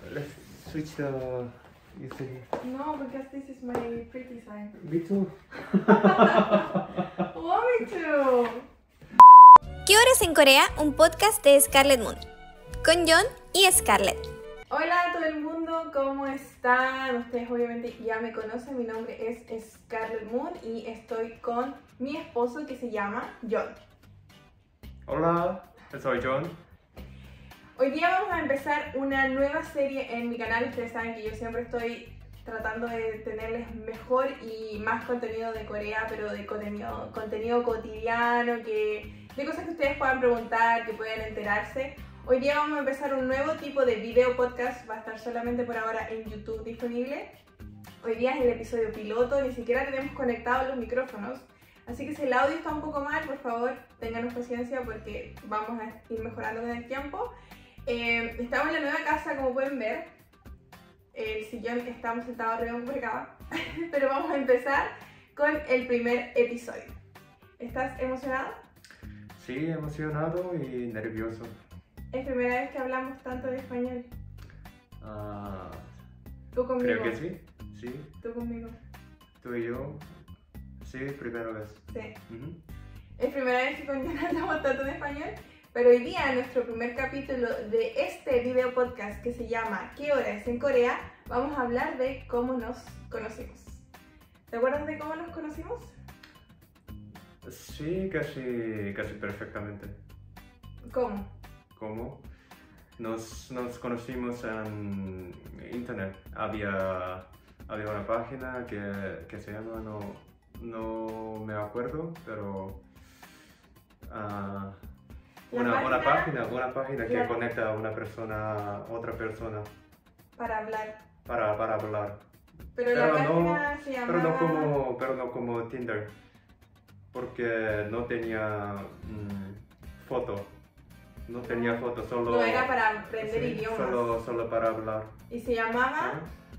let's switch the using. No, because this is my pretty side. Me too. Want me to? ¿Qué horas en Corea? Un podcast de Scarlet Moon, con John y Scarlett. Hola a todo el mundo, ¿cómo están? Ustedes obviamente ya me conocen, mi nombre es Scarlet Moon y estoy con mi esposo que se llama John. Hola, soy John. Hoy día vamos a empezar una nueva serie en mi canal. Ustedes saben que yo siempre estoy tratando de tenerles mejor y más contenido de Corea, pero de contenido cotidiano, de cosas que ustedes puedan preguntar, que puedan enterarse. Hoy día vamos a empezar un nuevo tipo de video podcast, va a estar solamente por ahora en YouTube disponible. Hoy día es el episodio piloto, ni siquiera tenemos conectados los micrófonos. Así que si el audio está un poco mal, por favor, ténganos paciencia porque vamos a ir mejorando con el tiempo. Estamos en la nueva casa, como pueden ver. El sillón que estamos sentados arriba por acá. Pero vamos a empezar con el primer episodio. ¿Estás emocionado? Sí, emocionado y nervioso. Es primera vez que hablamos tanto en español. Tú conmigo. Creo que sí. Sí, Tú conmigo. tú y yo. Sí, primera vez. Sí. Ujú. Es primera vez que con John hablamos tanto en español. Pero hoy día, en nuestro primer capítulo de este video podcast que se llama ¿Qué hora es en Corea?, vamos a hablar de cómo nos conocimos. ¿Te acuerdas de cómo nos conocimos? Sí, casi perfectamente. ¿Cómo? ¿Cómo? Nos conocimos en internet. Había una página que se llama, no me acuerdo, pero una página que conecta a una persona a otra persona Para hablar. para hablar. Pero la página se Pero llamaba... no como Tinder, porque no tenía foto. No tenía foto, solo... No, era para aprender sí, idiomas. solo para hablar. Y se llamaba...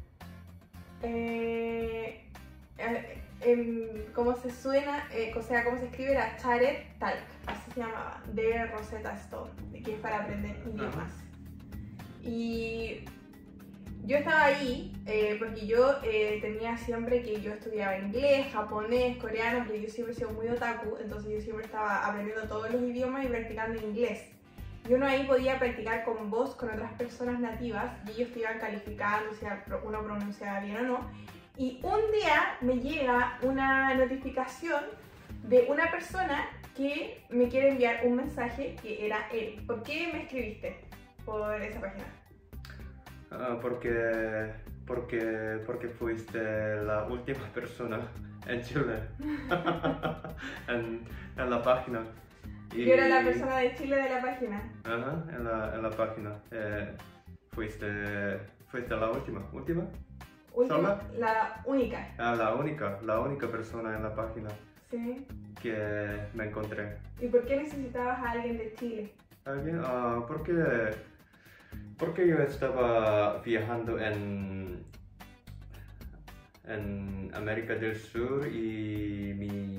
cómo se suena, o sea, cómo se escribe era Charet Talk, así se llamaba, de Rosetta Stone, que es para aprender idiomas. Y yo estaba ahí porque yo tenía siempre que yo estudiaba inglés, japonés, coreano, porque yo siempre he sido muy otaku, entonces yo siempre estaba aprendiendo todos los idiomas y practicando inglés. Y uno ahí podía practicar con voz con otras personas nativas y ellos te iban calificando si uno pronunciaba bien o no. Y un día me llega una notificación de una persona que me quiere enviar un mensaje que era él. ¿Por qué me escribiste por esa página? Porque fuiste la última persona en Chile en la página. Yo era la persona de Chile de la página. Ajá, en la página. Fuiste la última. ¿Sola? La única. La única persona en la página Sí. que me encontré. ¿Y por qué necesitabas a alguien de Chile? ¿Alguien? Porque yo estaba viajando en América del Sur y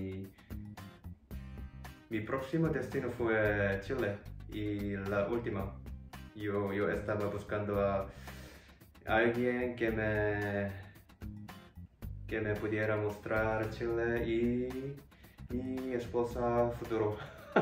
mi próximo destino fue Chile y la última. Yo estaba buscando a alguien que me pudiera mostrar Chile y mi esposa futuro.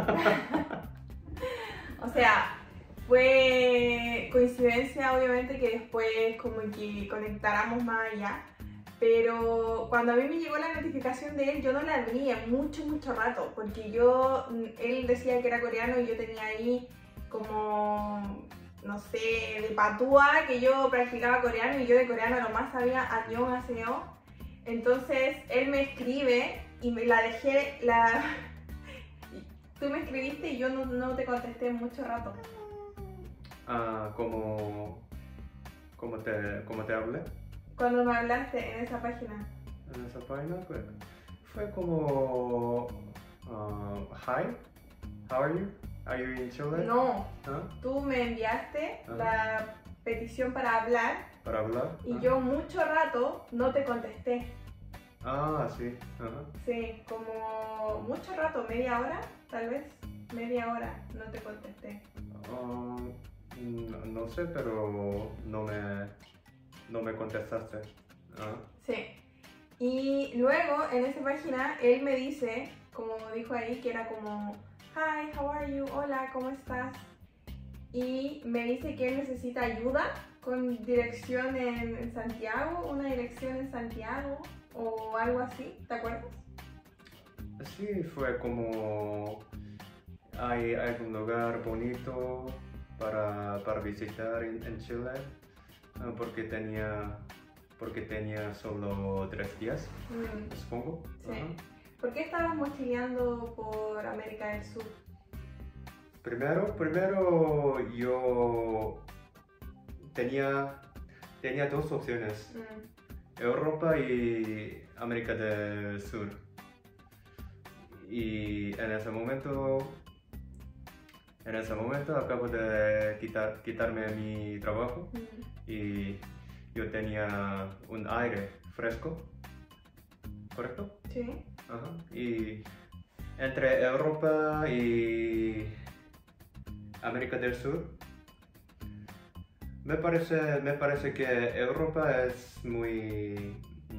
O sea, fue coincidencia obviamente que después como que conectáramos más allá, pero cuando a mí me llegó la notificación de él yo no la abrí en mucho rato, porque él decía que era coreano y yo tenía ahí como, no sé, de patúa que yo practicaba coreano y yo de coreano nomás sabía annyeonghaseyo. Entonces él me escribe y me la dejé, tú me escribiste y yo no te contesté mucho rato. ¿Cómo te hablé? Cuando me hablaste en esa página. En esa página fue como hi, how are you? Are you in Chile? No, ¿Ah? tú me enviaste Ajá. la petición para hablar ¿Para hablar? y yo mucho rato no te contesté. Sí. Ajá. Sí, como mucho rato, media hora, tal vez, media hora no te contesté. No sé, pero no me no me contestaste. Sí. Y luego en esa página él me dice, como dijo ahí, que era como, hi, how are you? Hola, ¿cómo estás? Y me dice que él necesita ayuda con dirección en Santiago, una dirección en Santiago o algo así, ¿te acuerdas? Sí, fue como hay algún lugar bonito para visitar en Chile, porque tenía solo 3 días, supongo. Sí. ¿Por qué estabas mochileando por América del Sur? Primero yo tenía 2 opciones, Europa y América del Sur. Y en ese momento acabo de quitarme mi trabajo y yo tenía un aire fresco, ¿correcto? Sí. Ajá. Y entre Europa y América del Sur, me parece que Europa es muy,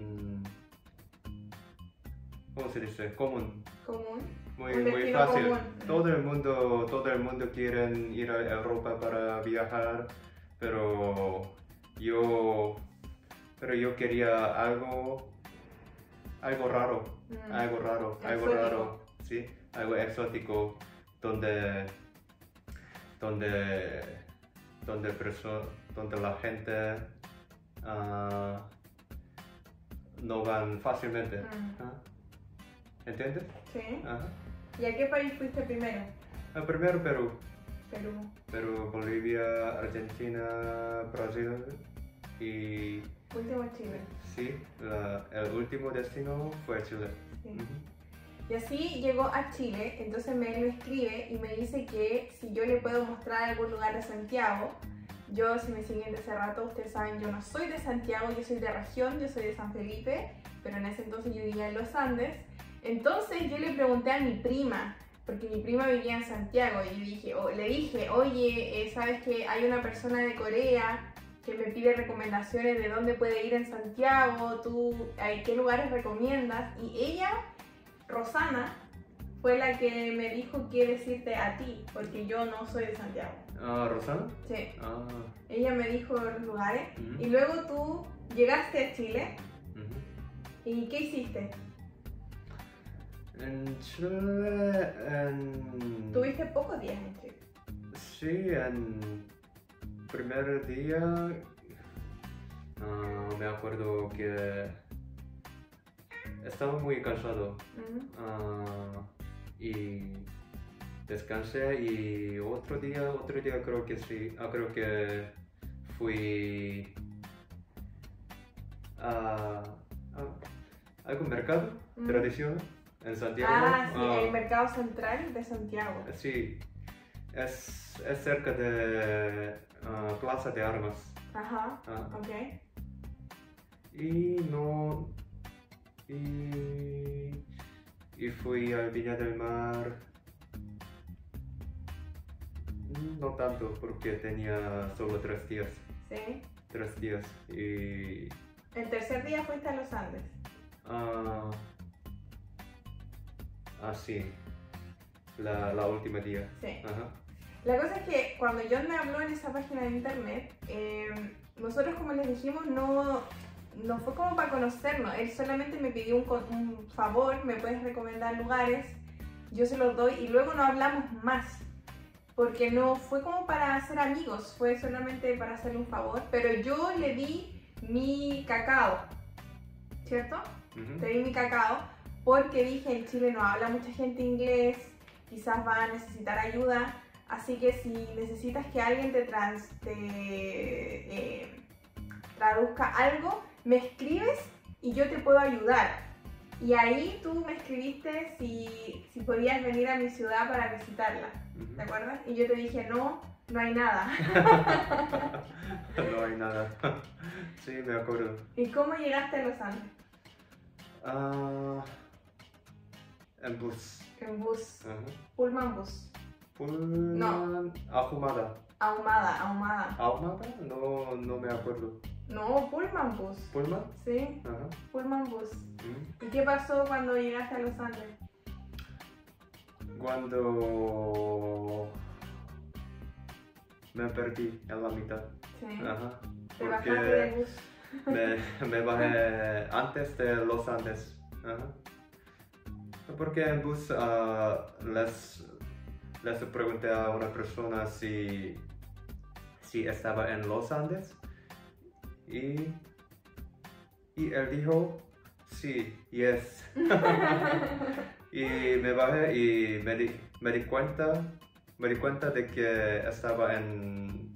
¿cómo se dice? Común. Muy fácil. Común. Todo el mundo quiere ir a Europa para viajar, pero yo quería algo raro, sí, algo exótico, donde la gente no van fácilmente. ¿Entiendes? Sí. Ajá. ¿Y a qué país fuiste primero? Primero Perú. Perú. Bolivia, Argentina, Brasil y... Último Chile. Sí, el último destino fue Chile. Sí. Y así llegó a Chile, entonces él me escribe y me dice que si yo le puedo mostrar algún lugar de Santiago. Yo, si me siguen desde hace rato, ustedes saben, yo no soy de Santiago, yo soy de región, yo soy de San Felipe, pero en ese entonces yo vivía en los Andes. Entonces yo le pregunté a mi prima, porque mi prima vivía en Santiago, y le dije, oye, ¿sabes que hay una persona de Corea que me pide recomendaciones de dónde puede ir en Santiago? ¿Tú qué lugares recomiendas? Y ella, Rosana, fue la que me dijo qué decirte a ti, porque yo no soy de Santiago. ¿Rosana? Sí. Ella me dijo los lugares, y luego tú llegaste a Chile, ¿y qué hiciste? En Chile, Tuviste pocos días en Chile. Sí, en primer día me acuerdo que estaba muy cansado y descansé, y otro día creo que sí, creo que fui a algún mercado tradicional en Santiago. Sí, el mercado central de Santiago. Sí, es cerca de Plaza de Armas. Ajá, ok. Y fui al Viña del Mar. No tanto, porque tenía solo 3 días. Sí. 3 días. Y... El tercer día fuiste a los Andes. Sí. La última día. Sí. Ajá. La cosa es que cuando John me habló en esa página de internet, nosotros, como les dijimos, no fue como para conocernos. Él solamente me pidió un favor, me puedes recomendar lugares, yo se los doy y luego no hablamos más. Porque no fue como para ser amigos, fue solamente para hacerle un favor. Pero yo le di mi cacao, ¿cierto? Te di mi cacao porque dije, en Chile no habla mucha gente inglés, quizás va a necesitar ayuda. Así que si necesitas que alguien te traduzca algo, me escribes y yo te puedo ayudar. Y ahí tú me escribiste si podías venir a mi ciudad para visitarla, ¿te acuerdas? Y yo te dije, no hay nada. No hay nada. Sí, me acuerdo. ¿Y cómo llegaste a Los Andes? En bus. En bus. Pullman bus. No. Ahumada. Ahumada. ¿Ahumada? No me acuerdo. No, Pullman Bus. ¿Pullman? Sí, Ajá. Pullman Bus. Mm. ¿Y qué pasó cuando llegaste a Los Andes? Cuando me perdí en la mitad. Sí. Ajá. Te bajaste del Porque bus. me bajé antes de Los Andes. Ajá. Porque en bus les pregunté a una persona si estaba en Los Andes y él dijo sí, yes. Y me bajé y me di cuenta de que estaba en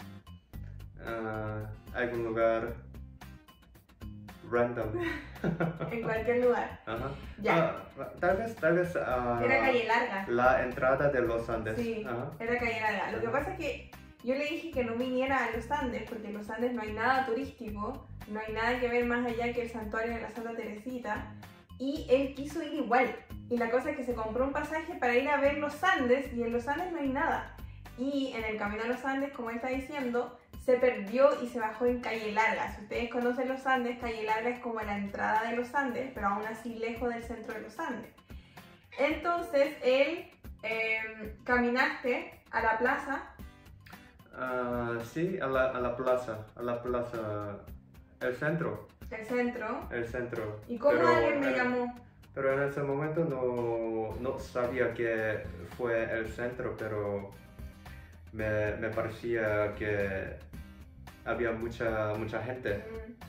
algún lugar random. En cualquier lugar. Ajá. Ya. Tal vez Era calle larga. la entrada de Los Andes. Sí, Ajá. era calle larga. Lo que pasa es que yo le dije que no viniera a Los Andes, porque en Los Andes no hay nada turístico, no hay nada que ver más allá que el santuario de la Santa Teresita, y él quiso ir igual. Y la cosa es que se compró un pasaje para ir a ver Los Andes, y en Los Andes no hay nada. Y en el camino a Los Andes, como él está diciendo, se perdió y se bajó en Calle Larga. Si ustedes conocen Los Andes, Calle Larga es como la entrada de Los Andes, pero aún así lejos del centro de Los Andes. Entonces, él caminaste a la plaza. Sí, a la plaza, el centro. El centro. ¿Y cómo Pero, alguien me llamó? Pero en ese momento no sabía que fue el centro, pero me parecía que había mucha gente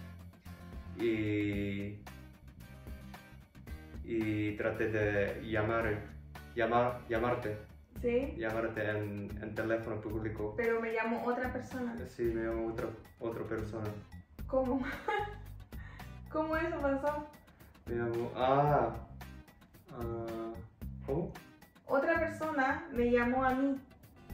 y traté de llamarte. ¿Sí? Llamarte en teléfono público. Pero me llamó otra persona. Sí, me llamó otra persona. ¿Cómo? ¿Cómo eso pasó? Me llamó... ¿Cómo? Otra persona me llamó a mí.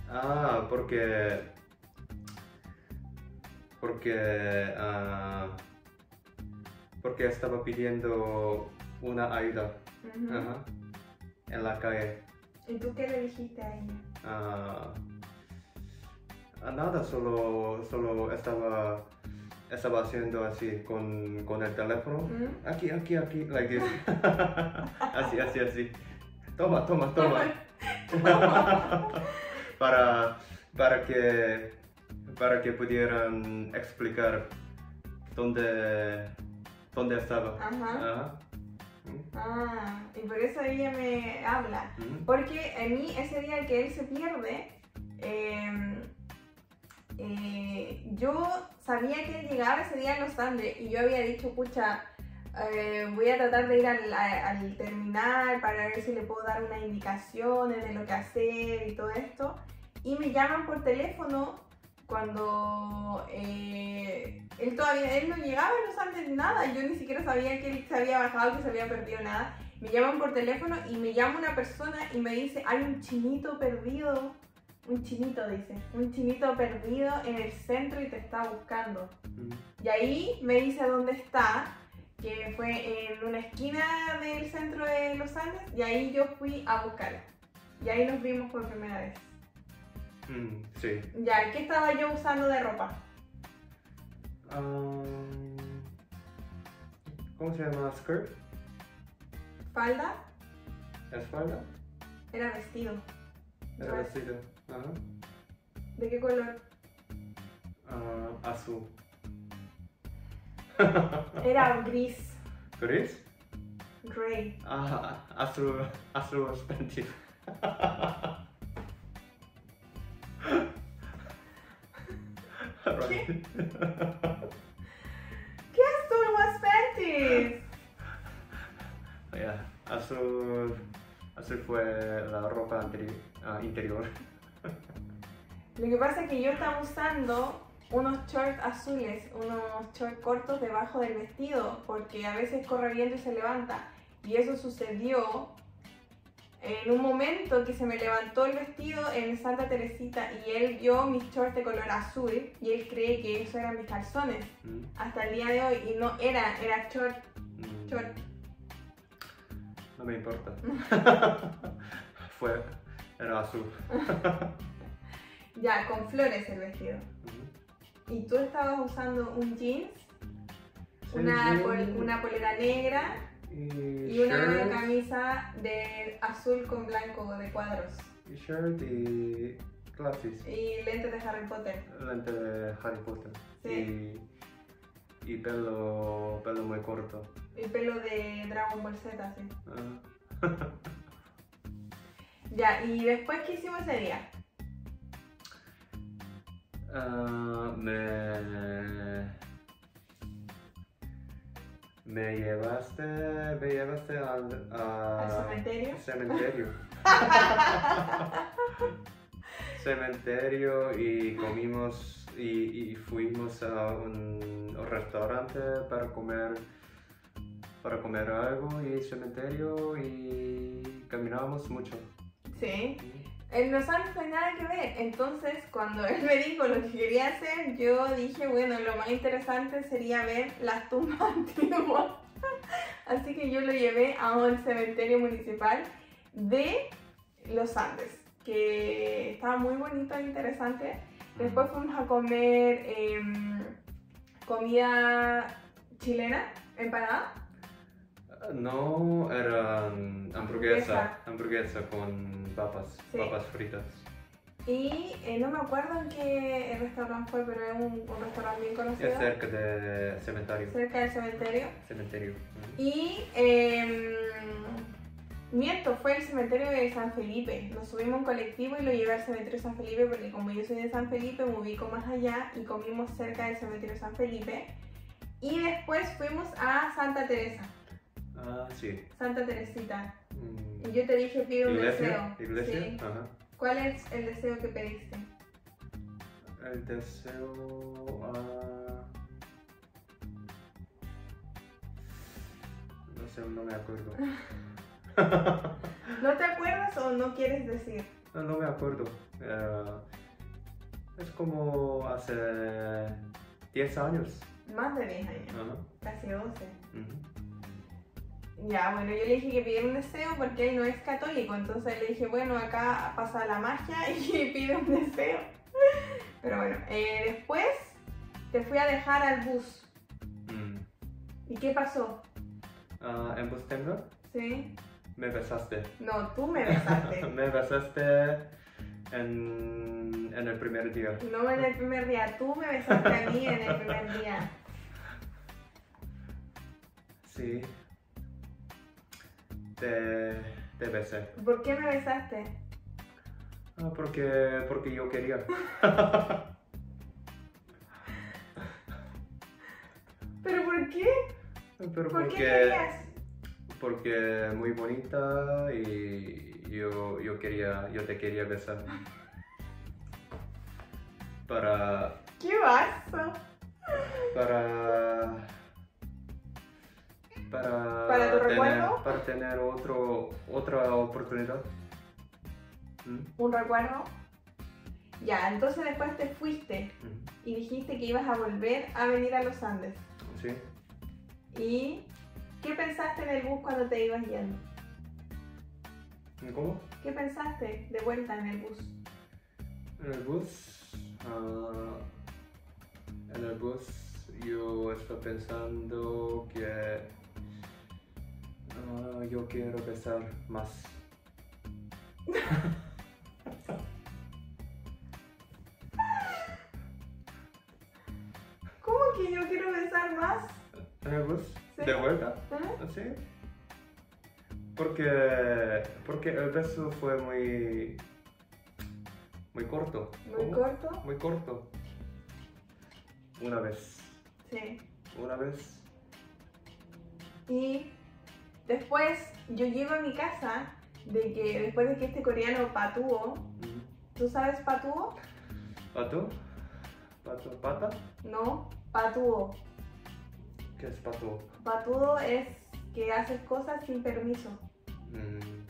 Porque estaba pidiendo una ayuda. Ujú. Ajá. En la calle. ¿Y tú qué le dijiste a ella? Nada, solo estaba haciendo así con el teléfono. ¿Mm? Aquí, like this. así. Toma. para que pudieran explicar dónde estaba. Ajá. Ajá. Y por eso ella me habla. Porque a mí ese día que él se pierde, yo sabía que él llegaba ese día a Los Andes y yo había dicho, pucha, voy a tratar de ir al terminal para ver si le puedo dar unas indicaciones de lo que hacer y todo esto. Y me llaman por teléfono cuando él no llegaba a Los Andes, nada. Yo ni siquiera sabía que él se había bajado, que se había perdido, nada. Me llaman por teléfono y me llama una persona y me dice, hay un chinito perdido. Un chinito, dice. Un chinito perdido en el centro y te está buscando. Y ahí me dice dónde está, que fue en una esquina del centro de Los Andes, y ahí yo fui a buscarla. Y ahí nos vimos por primera vez. Sí. Ya, ¿qué estaba yo usando de ropa? ¿Cómo se llama? ¿Skirt? ¿Falda? ¿Es falda? Era vestido. Era vestido. Ajá. ¿De qué color? Azul. Era gris. ¿Gris? Gray. Azul Spenty. ¿Qué? ¿Qué azul was panties? Azul fue la ropa interior. Lo que pasa es que yo estaba usando unos shorts azules, unos shorts cortos debajo del vestido, porque a veces corre viento y se levanta. Y eso sucedió en un momento que se me levantó el vestido en Santa Teresita y él vio mis shorts de color azul y él cree que eso eran mis calzones hasta el día de hoy, y no era short. No me importa. Era azul. Ya, con flores el vestido. Ujú. Y tú estabas usando un jeans, Sí, una polera negra y una shirt, camisa de azul con blanco de cuadros. y shirt y glasses. Y lentes de Harry Potter. Lente de Harry Potter. Sí. Y pelo muy corto. Y pelo de Dragon Ball Z, así. Ah. Ya, y después, ¿qué hicimos ese día? Ah, me llevaste ¿Al cementerio? Cementerio y comimos y fuimos a un restaurante para comer algo y cementerio y caminábamos mucho. Sí. En Los Andes no hay nada que ver. Entonces, cuando él me dijo lo que quería hacer, yo dije, bueno, lo más interesante sería ver las tumbas antiguas. Así que yo lo llevé a un cementerio municipal de Los Andes, que estaba muy bonito e interesante. Después fuimos a comer comida chilena, empanada. No, era hamburguesa con papas, Sí. papas fritas. Y no me acuerdo en qué restaurante fue, pero es un restaurante bien conocido. Es cerca del cementerio. Cerca del cementerio. Cementerio. Ujú. Y miento, fue el cementerio de San Felipe. Nos subimos a un colectivo y lo llevé al cementerio de San Felipe porque como yo soy de San Felipe me ubico más allá y comimos cerca del cementerio de San Felipe. Y después fuimos a Santa Teresa, Ah, sí. Santa Teresita. Mm. Y yo te dije pide un deseo. Iglesia. Sí. Ajá. ¿Cuál es el deseo que pediste? El deseo. No sé, no me acuerdo. ¿No te acuerdas o no quieres decir? No me acuerdo. Es como hace 10 años. Más de 10 años, Ajá. casi 12. Ujú. Ya, bueno, yo le dije que pidiera un deseo porque él no es católico, entonces le dije, bueno, acá pasa la magia y pide un deseo. Pero bueno, después te fui a dejar al bus. Mm. ¿Y qué pasó? En Bustenga ¿Sí? me besaste. No, tú me besaste. Me besaste en el primer día. No en el primer día, tú me besaste a mí en el primer día. Sí. Te besé. ¿Por qué me besaste? Porque yo quería. ¿Pero por qué? Pero ¿Por qué querías? Porque muy bonita y yo te quería besar. ¿Qué vaso? ¿Para tu recuerdo? Para tener otra oportunidad. ¿Mm? ¿Un recuerdo? Ya, entonces después te fuiste ¿Mm? y dijiste que ibas a volver a venir a los Andes. Sí. ¿Y qué pensaste en el bus cuando te ibas yendo? ¿Cómo? ¿Qué pensaste de vuelta en el bus? En el bus yo estaba pensando que yo quiero besar más. ¿Cómo que yo quiero besar más? ¿En el bus? Sí. ¿De vuelta? ¿Ah? ¿Sí? Porque el beso fue muy corto. ¿Muy ¿Cómo? corto? Muy corto. Una vez. Sí. Una vez. Y después yo llego a mi casa después de que este coreano patúo. Ujú. ¿Tú sabes patúo? ¿Pato? ¿Pata? No, patúo. ¿Qué es pato? Patudo es que haces cosas sin permiso. Mm.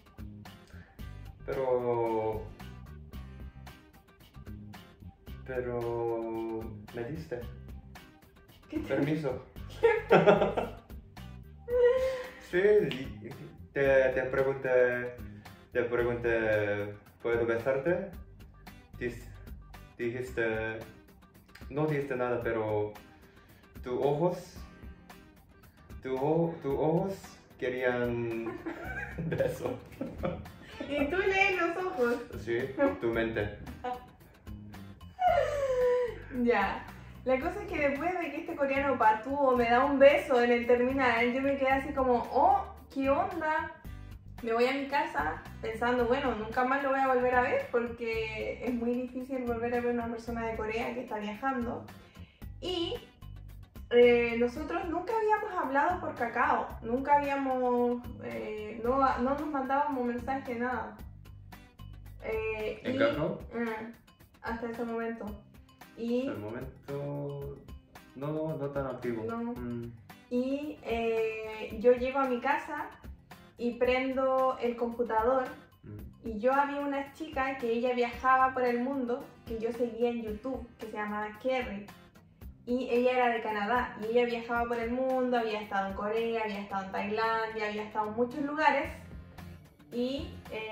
Pero me diste ¿Qué te- permiso. Sí, te pregunté, ¿puedo besarte? dijiste, no dijiste nada, pero tus ojos querían beso. Y tú lees los ojos. Sí, tu mente. Ya. La cosa es que después de que este coreano patudo me da un beso en el terminal, yo me quedé así como, oh, ¿qué onda? Me voy a mi casa pensando, bueno, nunca más lo voy a volver a ver porque es muy difícil volver a ver a una persona de Corea que está viajando. Y nosotros nunca habíamos hablado por Kakao, nunca habíamos, no nos mandábamos mensaje, nada. ¿En Kakao? Hasta ese momento. Y Al momento no tan activo. No. Y yo llego a mi casa y prendo el computador y yo había una chica que ella viajaba por el mundo que yo seguía en YouTube, que se llamaba Kerry. Y ella era de Canadá y ella viajaba por el mundo, había estado en Corea, había estado en Tailandia, había estado en muchos lugares. Y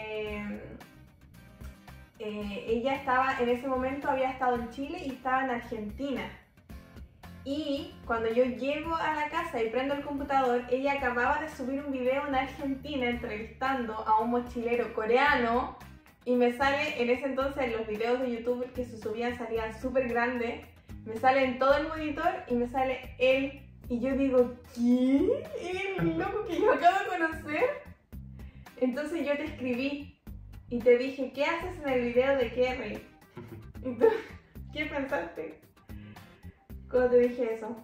ella estaba, en ese momento había estado en Chile y estaba en Argentina. Y cuando yo llego a la casa y prendo el computador, ella acababa de subir un video en Argentina entrevistando a un mochilero coreano y me sale, en ese entonces los videos de YouTube que se subían salían súper grandes, me sale en todo el monitor y me sale él y yo digo, ¿qué? ¿El loco que yo acabo de conocer? Entonces yo te escribí y te dije, ¿qué haces en el video de Kerry? ¿Y tú, qué pensaste cuando te dije eso?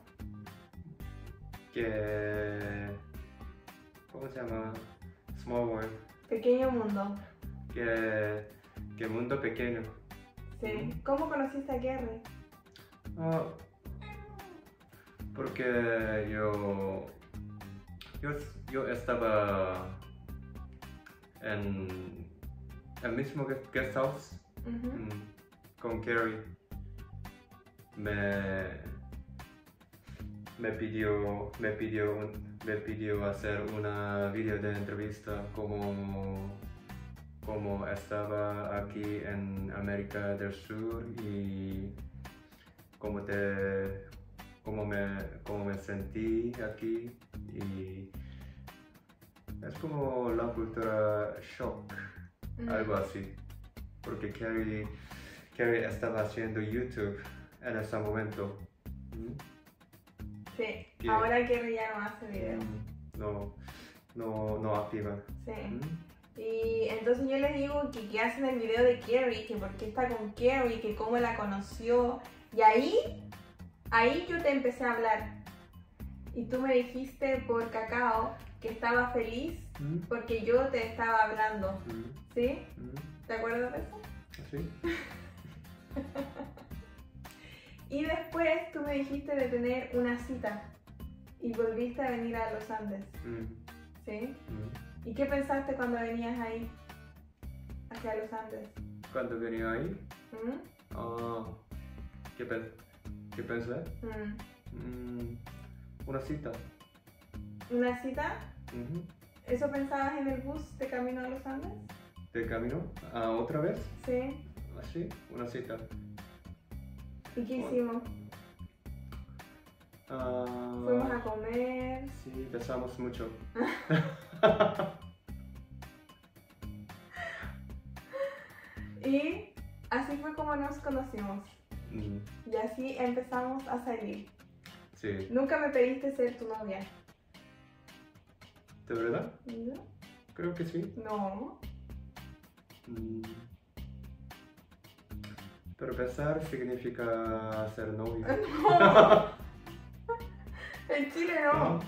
¿Cómo se llama? Small World. Pequeño mundo. Que mundo pequeño. Sí. ¿Cómo conociste a Kerry? Porque yo estaba en el mismo guest house con Kerry. Me pidió hacer una video de entrevista como estaba aquí en América del Sur y cómo me sentí aquí, y es como la cultura shock, algo así, porque Kerry estaba haciendo YouTube en ese momento. Sí, ahora Kerry ya no hace videos. No activa. Sí. Y entonces yo le digo que qué hace en el video de Kerry, que por qué está con Kerry, que cómo la conoció. Y ahí yo te empecé a hablar. Y tú me dijiste por Kakao que estaba feliz porque yo te estaba hablando. ¿Sí? ¿Te acuerdas de eso? Sí. Y después tú me dijiste de tener una cita y volviste a venir a Los Andes. ¿Sí? ¿Y qué pensaste cuando venías ahí, hacia Los Andes? Cuando venía ahí, ¿qué pensé? Una cita. ¿Una cita? ¿Eso pensabas en el bus de camino a Los Andes? ¿De camino? ¿Otra vez? Sí. Sí, una cita. ¿Y qué hicimos? Fuimos a comer. Sí, besamos mucho. Y así fue como nos conocimos. Y así empezamos a salir. Sí. Nunca me pediste ser tu novia. ¿De verdad? ¿No? Creo que sí. No. Pero besar significa ser novio. No. En Chile no.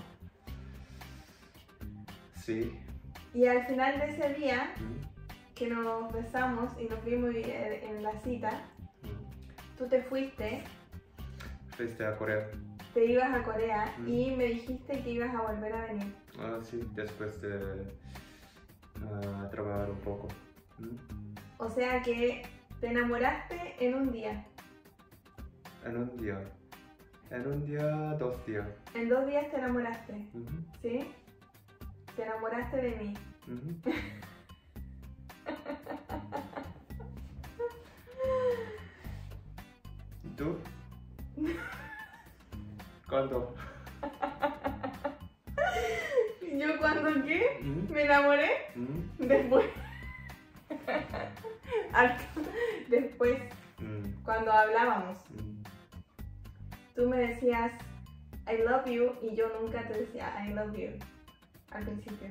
Sí. Y al final de ese día que nos besamos y nos vimos en la cita, tú te fuiste. Fuiste a Corea. Te ibas a Corea y me dijiste que ibas a volver a venir. Sí, después de trabajar un poco. O sea que te enamoraste en un día. En un día. En un día, 2 días. En 2 días te enamoraste. ¿Sí? Te enamoraste de mí. ¿Tú? ¿Cuándo? ¿Yo cuando qué? ¿Mm? ¿Me enamoré? ¿Mm? Después. Después, cuando hablábamos, tú me decías I love you y yo nunca te decía I love you al principio.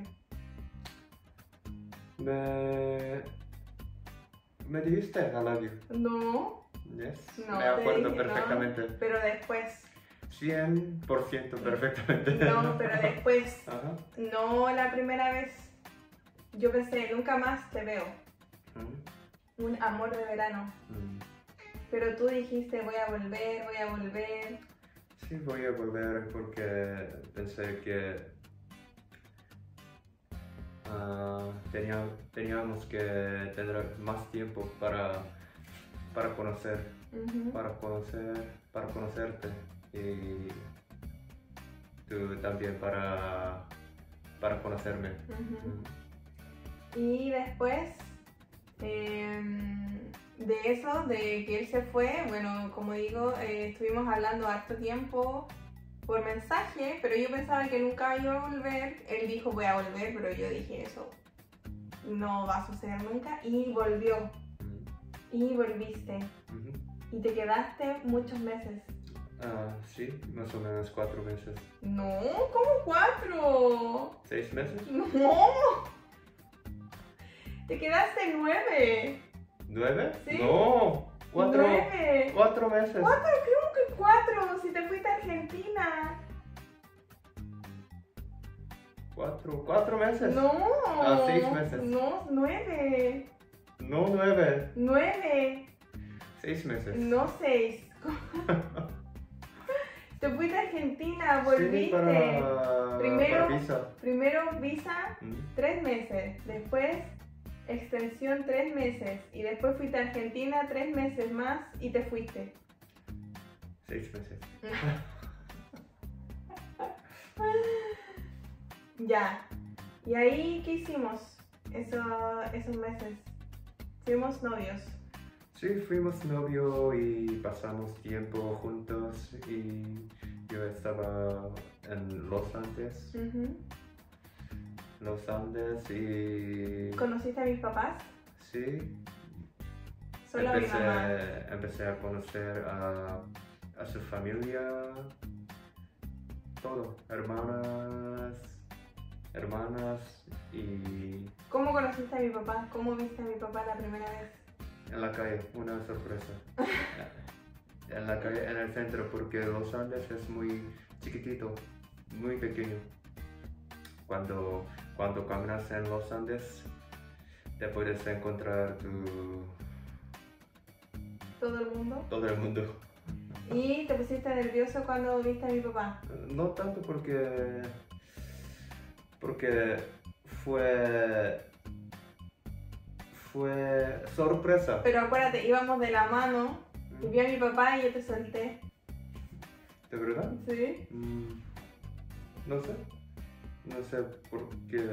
¿Me dijiste I love you? No, Yes. no. Me te acuerdo dije, perfectamente. no, pero después. 100% perfectamente. No, pero después. Ajá. No la primera vez. Yo pensé, nunca más te veo. Un amor de verano. Pero tú dijiste, voy a volver, voy a volver. Sí, voy a volver porque pensé que teníamos que tener más tiempo para conocer, Ujú. para conocerte y tú también para conocerme. Ujú. Y después de eso, de que él se fue, bueno, como digo, estuvimos hablando harto tiempo por mensaje, pero yo pensaba que nunca iba a volver. Él dijo voy a volver, pero yo dije eso no va a suceder nunca. Y volvió, y volviste, y te quedaste muchos meses. Sí, más o menos 4 meses. No, ¿cómo 4? 6 meses. No, te quedaste 9. 9. Sí. No, 4 9. 4 meses. 4, creo que 4, si te fuiste a Argentina. 4 meses. No. 6 meses. No, 9. No 9. 9. 6 meses. No 6. Te fuiste a Argentina, volviste. Sí, para visa. Primero visa, Mm. 3 meses. Después extensión 3 meses. Y después fuiste a Argentina 3 meses más y te fuiste. 6 meses. Ya. ¿Y ahí qué hicimos esos meses? Fuimos novios. Sí, fuimos novio y pasamos tiempo juntos y yo estaba en Los Andes. Ujú. Los Andes y... ¿Conociste a mis papás? Sí. Solo a mi mamá. Empecé a conocer a su familia, todo, hermanas y ¿Cómo conociste a mi papá? ¿Cómo viste a mi papá la primera vez? en la calle, una sorpresa. En la calle, en el centro, porque Los Andes es muy chiquitito, muy pequeño. Cuando caminas en Los Andes, te puedes encontrar ¿Todo el mundo? todo el mundo. ¿Y te pusiste nervioso cuando viste a mi papá? No tanto porque fue sorpresa. Pero acuérdate, íbamos de la mano y vi a mi papá y yo te solté. ¿De verdad? ¿Sí? No sé por qué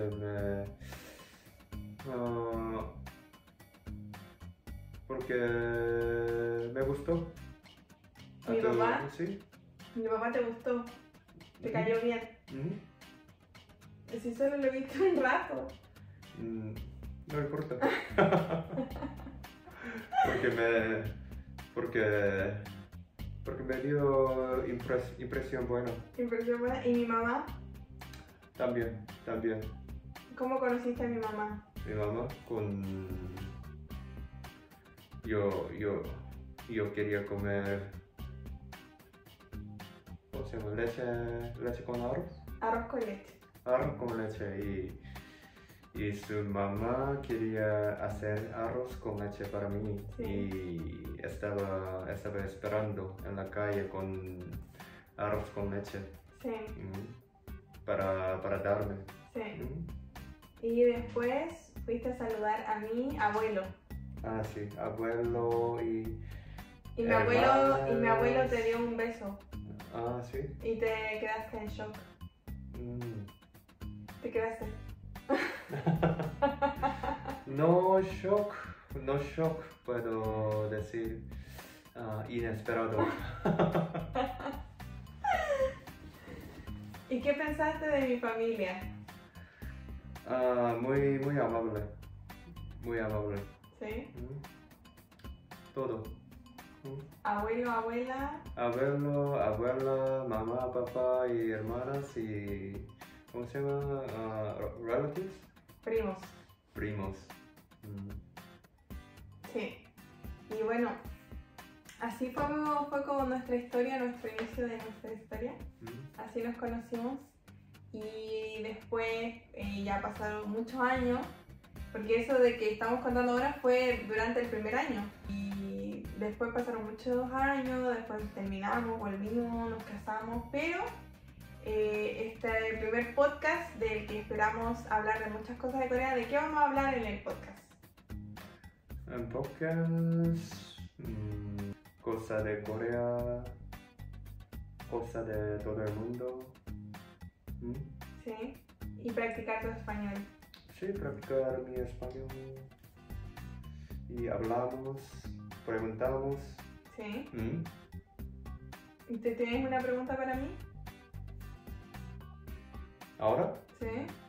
porque me gustó. ¿Mi papá? Sí. Mi papá te gustó, te cayó bien. Ujú. Si solo lo viste un rato. No importa. porque me dio impresión buena. Impresión buena. ¿Y mi mamá? También. ¿Cómo conociste a mi mamá? Mi mamá con... Yo quería comer... ¿Cómo se llama? Leche con arroz. Arroz con leche. Arroz con leche y su mamá quería hacer arroz con leche para mí. Sí. Y estaba esperando en la calle con arroz con leche Sí, para darme. sí. Y después fuiste a saludar a mi abuelo. Sí, abuelo y Y mi abuelo hermanas. te dio un beso. Sí. Y te quedaste en shock. Te quedaste. No shock, puedo decir. Inesperado. ¿Y qué pensaste de mi familia? Muy amable. Muy amable. ¿Sí? Todo. Abuelo, abuela. Abuelo, abuela, mamá, papá y hermanas y... ¿Cómo se llama? Relatives. Primos. Primos. Sí. Y bueno, así fue como nuestra historia, nuestro inicio de nuestra historia. Así nos conocimos. Y después ya pasaron muchos años, porque eso de que estamos contando ahora fue durante el primer año. Y después pasaron muchos años, después terminamos, volvimos, nos casamos, pero este primer podcast del que esperamos hablar de muchas cosas de Corea. ¿De qué vamos a hablar en el podcast? En podcast, cosa de Corea, cosa de todo el mundo. Sí, y practicar tu español. Sí, practicar mi español. Y hablamos, preguntamos. Sí. ¿Y te tienes una pregunta para mí? ¿Ahora? Sí.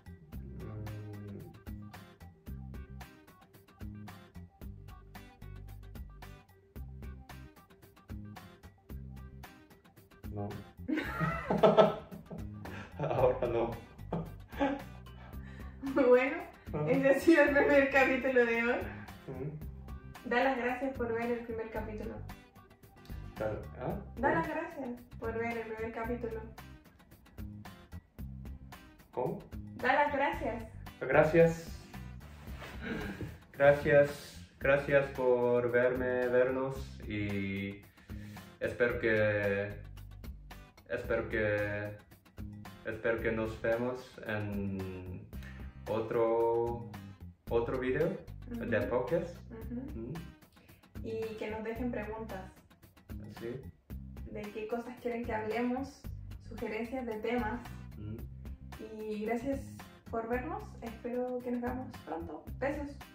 No. Ahora no. Bueno, ese ha sido el primer capítulo de hoy. Da las gracias por ver el primer capítulo. Da las gracias por ver el primer capítulo. ¿Cómo? Da las gracias. Gracias por vernos y espero que nos vemos en otro video de podcast. Y que nos dejen preguntas. ¿Sí? De qué cosas quieren que hablemos, sugerencias de temas. Y gracias por vernos. Espero que nos veamos pronto. Besos.